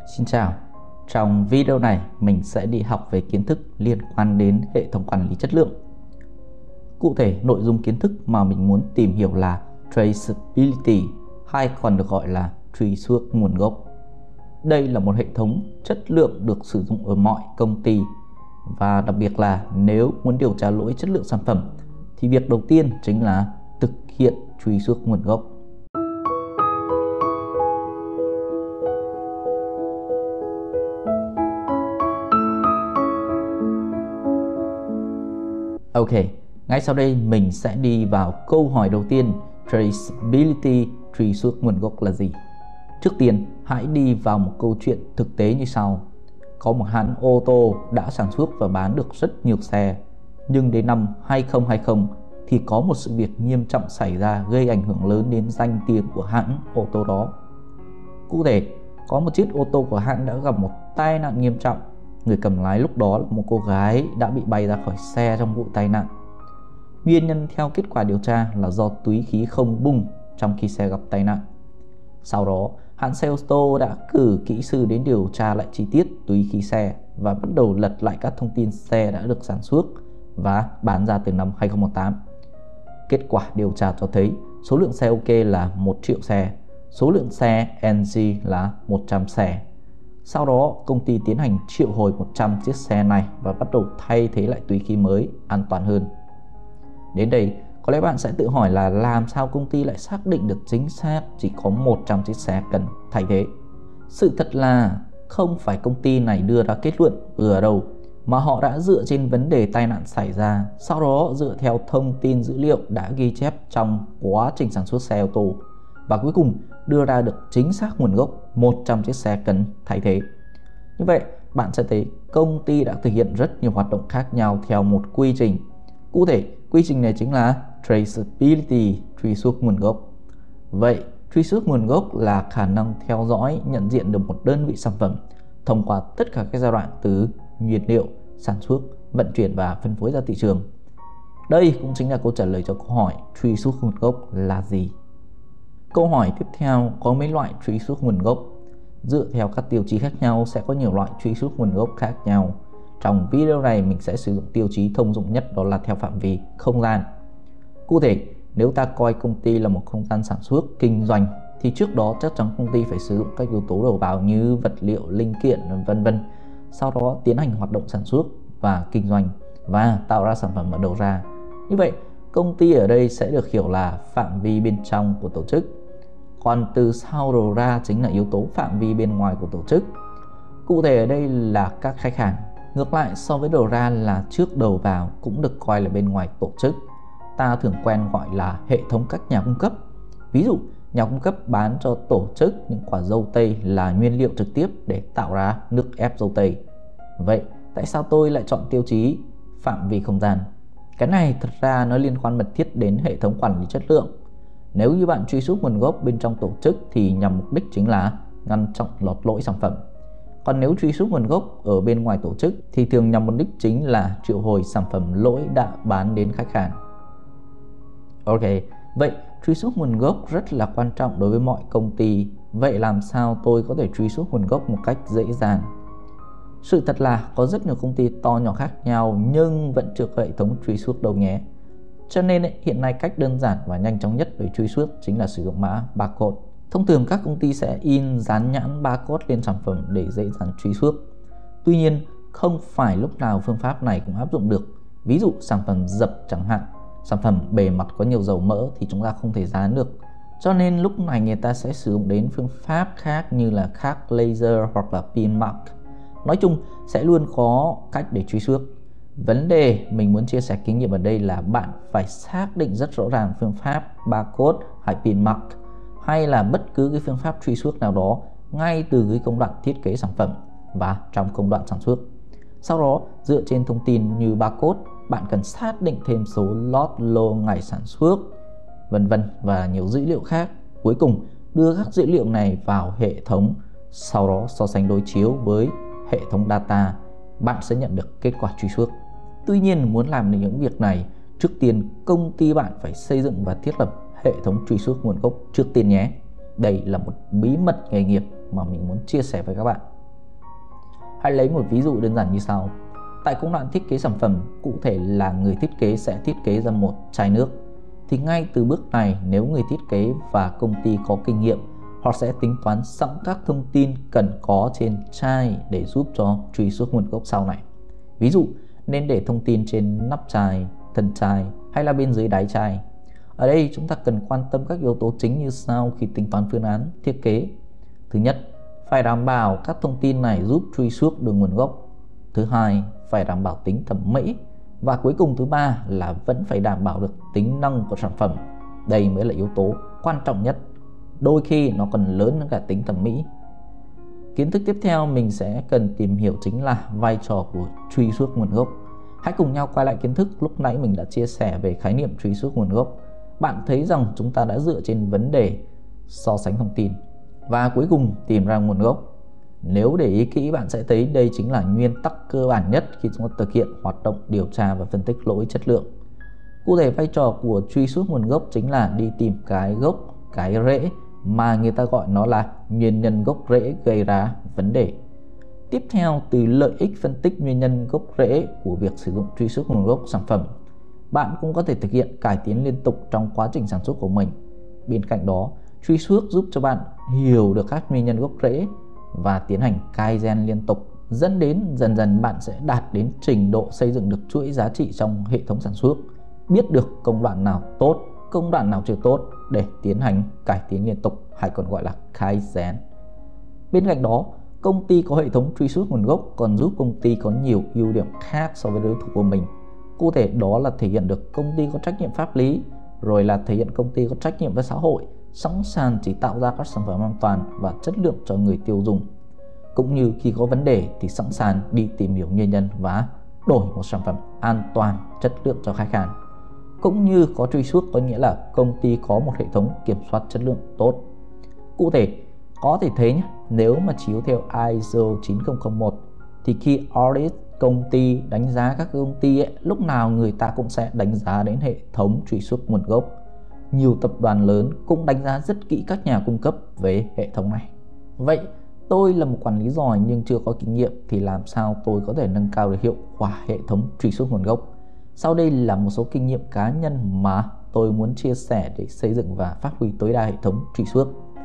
Xin chào, trong video này mình sẽ đi học về kiến thức liên quan đến hệ thống quản lý chất lượng. Cụ thể, nội dung kiến thức mà mình muốn tìm hiểu là traceability, hay còn được gọi là truy xuất nguồn gốc. Đây là một hệ thống chất lượng được sử dụng ở mọi công ty, và đặc biệt là nếu muốn điều tra lỗi chất lượng sản phẩm thì việc đầu tiên chính là thực hiện truy xuất nguồn gốc. Ok, ngay sau đây mình sẽ đi vào câu hỏi đầu tiên, traceability, truy xuất nguồn gốc là gì? Trước tiên, hãy đi vào một câu chuyện thực tế như sau. Có một hãng ô tô đã sản xuất và bán được rất nhiều xe, nhưng đến năm 2020 thì có một sự việc nghiêm trọng xảy ra gây ảnh hưởng lớn đến danh tiếng của hãng ô tô đó. Cụ thể, có một chiếc ô tô của hãng đã gặp một tai nạn nghiêm trọng. Người cầm lái lúc đó là một cô gái đã bị bay ra khỏi xe trong vụ tai nạn. Nguyên nhân theo kết quả điều tra là do túi khí không bung trong khi xe gặp tai nạn. Sau đó, hãng xe ô tô đã cử kỹ sư đến điều tra lại chi tiết túi khí xe và bắt đầu lật lại các thông tin xe đã được sản xuất và bán ra từ năm 2018. Kết quả điều tra cho thấy số lượng xe OK là 1 triệu xe, số lượng xe NG là 100 xe. Sau đó, công ty tiến hành triệu hồi 100 chiếc xe này và bắt đầu thay thế lại túi khí mới, an toàn hơn. Đến đây, có lẽ bạn sẽ tự hỏi là làm sao công ty lại xác định được chính xác chỉ có 100 chiếc xe cần thay thế. Sự thật là không phải công ty này đưa ra kết luận ở đâu, mà họ đã dựa trên vấn đề tai nạn xảy ra, sau đó dựa theo thông tin dữ liệu đã ghi chép trong quá trình sản xuất xe ô tô, và cuối cùng đưa ra được chính xác nguồn gốc 100 chiếc xe cần thay thế. Như vậy, bạn sẽ thấy công ty đã thực hiện rất nhiều hoạt động khác nhau theo một quy trình. Cụ thể, quy trình này chính là traceability, truy xuất nguồn gốc. Vậy, truy xuất nguồn gốc là khả năng theo dõi, nhận diện được một đơn vị sản phẩm thông qua tất cả các giai đoạn từ nguyên liệu, sản xuất, vận chuyển và phân phối ra thị trường. Đây cũng chính là câu trả lời cho câu hỏi truy xuất nguồn gốc là gì. Câu hỏi tiếp theo, có mấy loại truy xuất nguồn gốc? Dựa theo các tiêu chí khác nhau sẽ có nhiều loại truy xuất nguồn gốc khác nhau. Trong video này mình sẽ sử dụng tiêu chí thông dụng nhất, đó là theo phạm vi không gian. Cụ thể, nếu ta coi công ty là một không gian sản xuất, kinh doanh thì trước đó chắc chắn công ty phải sử dụng các yếu tố đầu vào như vật liệu, linh kiện, vân vân. Sau đó tiến hành hoạt động sản xuất và kinh doanh và tạo ra sản phẩm ở đầu ra. Như vậy, công ty ở đây sẽ được hiểu là phạm vi bên trong của tổ chức. Còn từ sau đầu ra chính là yếu tố phạm vi bên ngoài của tổ chức. Cụ thể ở đây là các khách hàng. Ngược lại, so với đầu ra là trước đầu vào cũng được coi là bên ngoài tổ chức. Ta thường quen gọi là hệ thống các nhà cung cấp. Ví dụ, nhà cung cấp bán cho tổ chức những quả dâu tây là nguyên liệu trực tiếp để tạo ra nước ép dâu tây. Vậy, tại sao tôi lại chọn tiêu chí phạm vi không gian? Cái này thật ra nó liên quan mật thiết đến hệ thống quản lý chất lượng. Nếu như bạn truy xuất nguồn gốc bên trong tổ chức thì nhằm mục đích chính là ngăn chặn lọt lỗi sản phẩm. Còn nếu truy xuất nguồn gốc ở bên ngoài tổ chức thì thường nhằm mục đích chính là triệu hồi sản phẩm lỗi đã bán đến khách hàng. Ok, vậy truy xuất nguồn gốc rất là quan trọng đối với mọi công ty. Vậy làm sao tôi có thể truy xuất nguồn gốc một cách dễ dàng? Sự thật là có rất nhiều công ty to nhỏ khác nhau nhưng vẫn chưa có hệ thống truy xuất đâu nhé. Cho nên hiện nay cách đơn giản và nhanh chóng nhất để truy xuất chính là sử dụng mã barcode. Thông thường các công ty sẽ in dán nhãn barcode lên sản phẩm để dễ dàng truy xuất. Tuy nhiên, không phải lúc nào phương pháp này cũng áp dụng được. Ví dụ sản phẩm dập chẳng hạn, sản phẩm bề mặt có nhiều dầu mỡ thì chúng ta không thể dán được. Cho nên lúc này người ta sẽ sử dụng đến phương pháp khác như là khắc laser hoặc là pin mark. Nói chung sẽ luôn có cách để truy xuất. Vấn đề mình muốn chia sẻ kinh nghiệm ở đây là bạn phải xác định rất rõ ràng phương pháp barcode hay pin mark hay là bất cứ cái phương pháp truy xuất nào đó ngay từ cái công đoạn thiết kế sản phẩm và trong công đoạn sản xuất. Sau đó dựa trên thông tin như barcode, bạn cần xác định thêm số lot, lô, ngày sản xuất, vân vân và nhiều dữ liệu khác. Cuối cùng đưa các dữ liệu này vào hệ thống, sau đó so sánh đối chiếu với hệ thống data, bạn sẽ nhận được kết quả truy xuất. Tuy nhiên, muốn làm được những việc này, trước tiên công ty bạn phải xây dựng và thiết lập hệ thống truy xuất nguồn gốc trước tiên nhé. Đây là một bí mật nghề nghiệp mà mình muốn chia sẻ với các bạn. Hãy lấy một ví dụ đơn giản như sau. Tại công đoạn thiết kế sản phẩm, cụ thể là người thiết kế sẽ thiết kế ra một chai nước. Thì ngay từ bước này, nếu người thiết kế và công ty có kinh nghiệm, họ sẽ tính toán sẵn các thông tin cần có trên chai để giúp cho truy xuất nguồn gốc sau này. Ví dụ, nên để thông tin trên nắp chai, thân chai hay là bên dưới đáy chai. Ở đây chúng ta cần quan tâm các yếu tố chính như sau khi tính toán phương án thiết kế. Thứ nhất, phải đảm bảo các thông tin này giúp truy xuất được nguồn gốc. Thứ hai, phải đảm bảo tính thẩm mỹ. Và cuối cùng thứ ba là vẫn phải đảm bảo được tính năng của sản phẩm. Đây mới là yếu tố quan trọng nhất. Đôi khi nó còn lớn hơn cả tính thẩm mỹ. Kiến thức tiếp theo mình sẽ cần tìm hiểu chính là vai trò của truy xuất nguồn gốc. Hãy cùng nhau quay lại kiến thức lúc nãy mình đã chia sẻ về khái niệm truy xuất nguồn gốc. Bạn thấy rằng chúng ta đã dựa trên vấn đề so sánh thông tin và cuối cùng tìm ra nguồn gốc. Nếu để ý kỹ, bạn sẽ thấy đây chính là nguyên tắc cơ bản nhất khi chúng ta thực hiện hoạt động điều tra và phân tích lỗi chất lượng. Cụ thể, vai trò của truy xuất nguồn gốc chính là đi tìm cái gốc, cái rễ mà người ta gọi nó là nguyên nhân gốc rễ gây ra vấn đề. Tiếp theo, từ lợi ích phân tích nguyên nhân gốc rễ của việc sử dụng truy xuất nguồn gốc sản phẩm, bạn cũng có thể thực hiện cải tiến liên tục trong quá trình sản xuất của mình. Bên cạnh đó, truy xuất giúp cho bạn hiểu được các nguyên nhân gốc rễ và tiến hành Kaizen liên tục, dẫn đến dần dần bạn sẽ đạt đến trình độ xây dựng được chuỗi giá trị trong hệ thống sản xuất, biết được công đoạn nào tốt, công đoạn nào chưa tốt để tiến hành cải tiến liên tục, hay còn gọi là Kaizen. Bên cạnh đó, công ty có hệ thống truy xuất nguồn gốc còn giúp công ty có nhiều ưu điểm khác so với đối thủ của mình. Cụ thể đó là thể hiện được công ty có trách nhiệm pháp lý, rồi là thể hiện công ty có trách nhiệm với xã hội, sẵn sàng chỉ tạo ra các sản phẩm an toàn và chất lượng cho người tiêu dùng. Cũng như khi có vấn đề thì sẵn sàng đi tìm hiểu nguyên nhân và đổi một sản phẩm an toàn, chất lượng cho khách hàng. Cũng như có truy xuất có nghĩa là công ty có một hệ thống kiểm soát chất lượng tốt. Cụ thể, có thể thấy nhé, nếu mà chiếu theo ISO 9001 thì khi audit công ty, đánh giá các công ty lúc nào người ta cũng sẽ đánh giá đến hệ thống truy xuất nguồn gốc. Nhiều tập đoàn lớn cũng đánh giá rất kỹ các nhà cung cấp về hệ thống này. Vậy tôi là một quản lý giỏi nhưng chưa có kinh nghiệm thì làm sao tôi có thể nâng cao được hiệu quả hệ thống truy xuất nguồn gốc? Sau đây là một số kinh nghiệm cá nhân mà tôi muốn chia sẻ để xây dựng và phát huy tối đa hệ thống truy xuất.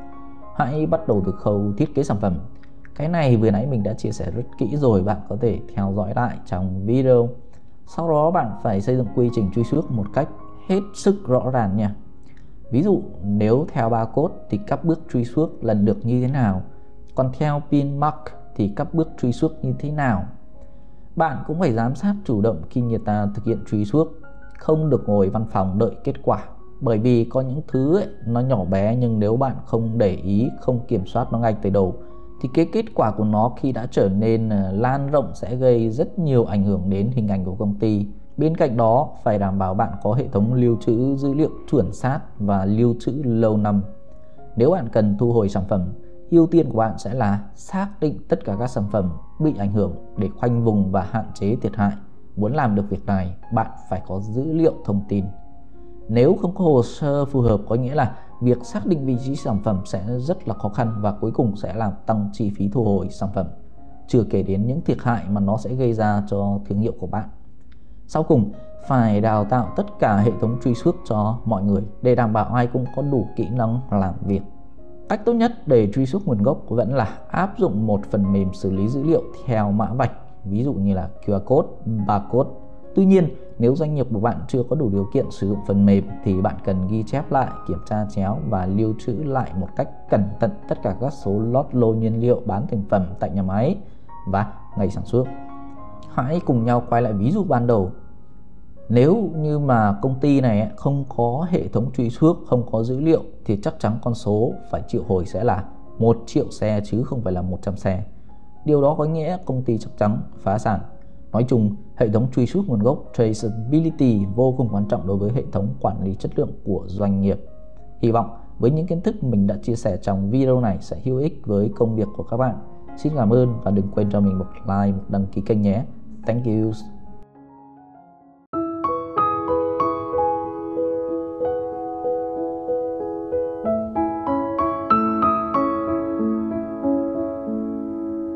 Hãy bắt đầu từ khâu thiết kế sản phẩm. Cái này vừa nãy mình đã chia sẻ rất kỹ rồi, bạn có thể theo dõi lại trong video. Sau đó bạn phải xây dựng quy trình truy xuất một cách hết sức rõ ràng nha. Ví dụ nếu theo barcode thì các bước truy xuất lần lượt như thế nào, còn theo pin mark thì các bước truy xuất như thế nào. Bạn cũng phải giám sát chủ động khi người ta thực hiện truy xuất, không được ngồi văn phòng đợi kết quả. Bởi vì có những thứ nó nhỏ bé nhưng nếu bạn không để ý, không kiểm soát nó ngay từ đầu thì cái kết quả của nó khi đã trở nên lan rộng sẽ gây rất nhiều ảnh hưởng đến hình ảnh của công ty. Bên cạnh đó, phải đảm bảo bạn có hệ thống lưu trữ dữ liệu chuẩn xác và lưu trữ lâu năm. Nếu bạn cần thu hồi sản phẩm, ưu tiên của bạn sẽ là xác định tất cả các sản phẩm bị ảnh hưởng để khoanh vùng và hạn chế thiệt hại. Muốn làm được việc này, bạn phải có dữ liệu thông tin. Nếu không có hồ sơ phù hợp có nghĩa là việc xác định vị trí sản phẩm sẽ rất là khó khăn và cuối cùng sẽ làm tăng chi phí thu hồi sản phẩm, chưa kể đến những thiệt hại mà nó sẽ gây ra cho thương hiệu của bạn. Sau cùng, phải đào tạo tất cả hệ thống truy xuất cho mọi người để đảm bảo ai cũng có đủ kỹ năng làm việc. Cách tốt nhất để truy xuất nguồn gốc vẫn là áp dụng một phần mềm xử lý dữ liệu theo mã vạch, ví dụ như là QR code, barcode. Tuy nhiên, nếu doanh nghiệp của bạn chưa có đủ điều kiện sử dụng phần mềm thì bạn cần ghi chép lại, kiểm tra chéo và lưu trữ lại một cách cẩn thận tất cả các số lô nhiên liệu bán thành phẩm tại nhà máy và ngày sản xuất. Hãy cùng nhau quay lại ví dụ ban đầu. Nếu như mà công ty này không có hệ thống truy xuất, không có dữ liệu thì chắc chắn con số phải triệu hồi sẽ là 1 triệu xe chứ không phải là 100 xe. Điều đó có nghĩa công ty chắc chắn phá sản. Nói chung, hệ thống truy xuất nguồn gốc traceability vô cùng quan trọng đối với hệ thống quản lý chất lượng của doanh nghiệp. Hy vọng với những kiến thức mình đã chia sẻ trong video này sẽ hữu ích với công việc của các bạn. Xin cảm ơn và đừng quên cho mình một like, một đăng ký kênh nhé. Thank you.